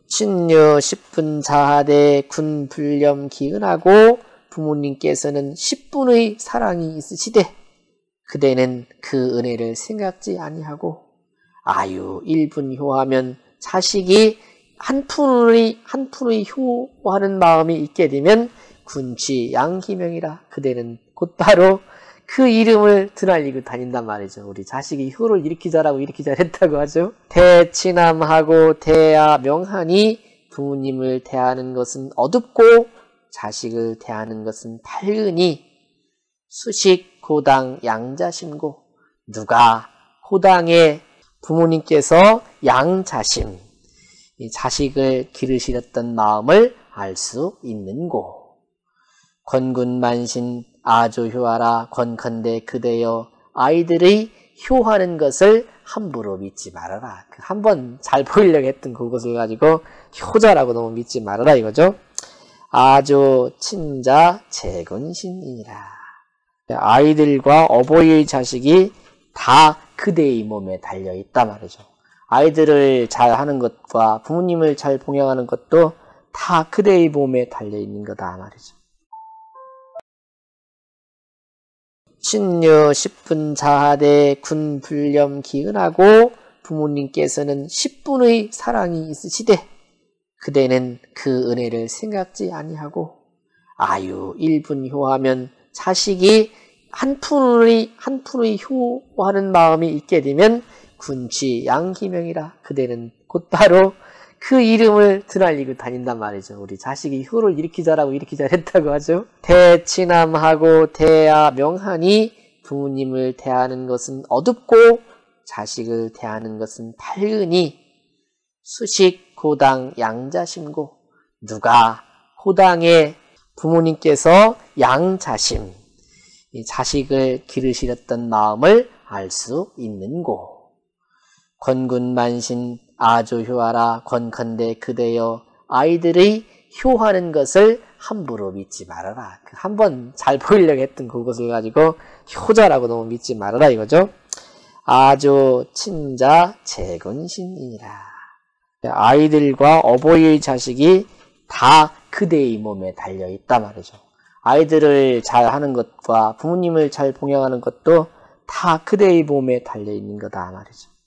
신유 10분 자하되 군 불념 기은하고 부모님께서는 10분의 사랑이 있으시되 그대는 그 은혜를 생각지 아니하고 아유 1분 효하면 자식이 한 푼의 효하는 마음이 있게 되면 군취 양기명이라 그대는 곧바로 그 이름을 드날리고 다닌단 말이죠. 우리 자식이 효를 이렇게 잘하고 이렇게 잘했다고 하죠. 대치남하고 대야 명하니 부모님을 대하는 것은 어둡고 자식을 대하는 것은 밝으니 수식 고당 양자심고 누가 고당에 부모님께서 양자심 이 자식을 기르시렸던 마음을 알 수 있는고 권군만신 아조효하라 권컨대 그대여 아이들의 효하는 것을 함부로 믿지 말아라. 한번 잘 보이려고 했던 그것을 가지고 효자라고 너무 믿지 말아라 이거죠. 아조 친자 재건신이니라. 아이들과 어버이의 자식이 다 그대의 몸에 달려있다 말이죠. 아이들을 잘 하는 것과 부모님을 잘 봉양하는 것도 다 그대의 몸에 달려있는 거다 말이죠. 신유 10분 자하되 군 불념 기은하고 부모님께서는 10분의 사랑이 있으시되 그대는 그 은혜를 생각지 아니하고 아유 1분 효하면 자식이 한 푼의 효하는 마음이 있게 되면 군취 양기명이라 그대는 곧바로 그 이름을 드날리고 다닌단 말이죠. 우리 자식이 효를 이렇게 잘하고 이렇게 잘했다고 하죠. 대치남하고 대야 명하니 부모님을 대하는 것은 어둡고 자식을 대하는 것은 밝으니 수식 고당 양자심고 누가 고당에 부모님께서 양자심 이 자식을 기르시렸던 마음을 알 수 있는고 권군만신 아조효하라 권컨대 그대여 아이들의 효하는 것을 함부로 믿지 말아라. 한번 잘 보이려고 했던 그것을 가지고 효자라고 너무 믿지 말아라 이거죠. 아조 친자 재건신이니라. 아이들과 어버이의 자식이 다 그대의 몸에 달려있다 말이죠. 아이들을 잘 하는 것과 부모님을 잘 봉양하는 것도 다 그대의 몸에 달려있는 거다 말이죠.